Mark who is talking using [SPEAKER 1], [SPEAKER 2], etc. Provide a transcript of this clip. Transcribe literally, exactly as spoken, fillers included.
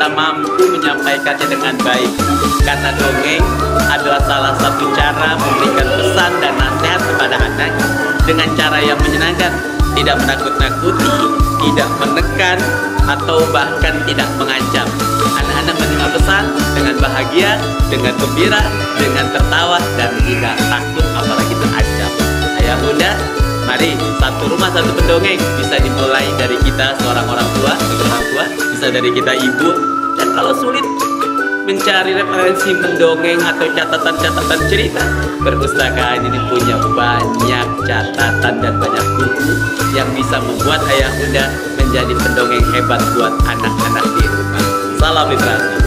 [SPEAKER 1] kita mampu menyampaikannya dengan baik. Karena dongeng adalah salah satu cara memberikan pesan dan nasihat kepada anak dengan cara yang menyenangkan, tidak menakut-nakuti, tidak menekan, atau bahkan tidak mengancam. Anak-anak menerima pesan dengan bahagia, dengan gembira, dengan tertawa, dan tidak takut apalagi terancam. Ayah bunda, mari satu rumah satu pendongeng. Bisa dimulai dari kita seorang orang tua, orang tua, bisa dari kita ibu. Dan kalau sulit mencari referensi mendongeng atau catatan-catatan cerita, perpustakaan ini punya banyak catatan dan banyak buku yang bisa membuat ayah bunda menjadi pendongeng hebat buat anak-anak di rumah. Salam literasi.